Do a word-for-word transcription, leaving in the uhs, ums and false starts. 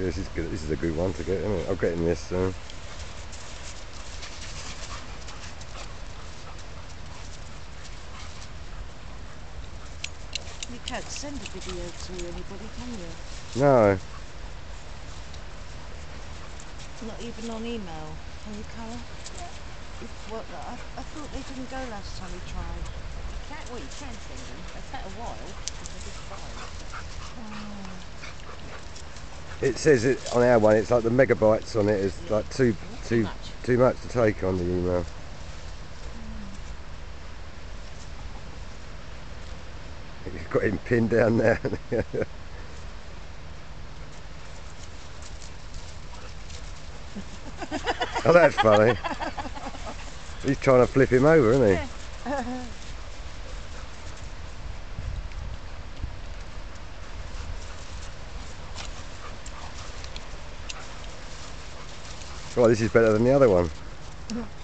This is good. This is a good one to get, isn't it? I'm getting this soon. You can't send a video to anybody, can you? No. Not even on email. Can you, Carol? Yeah. What? I, I thought they didn't go last time we tried. You can, well, you can send them. They take a while because they're big files. Oh. It says it on our one. It's like the megabytes on it is Yeah. like too Too too much. too much to take on the email. You've got him pinned down there. Oh, that's funny. He's trying to flip him over, isn't he? Yeah. Well, this is better than the other one.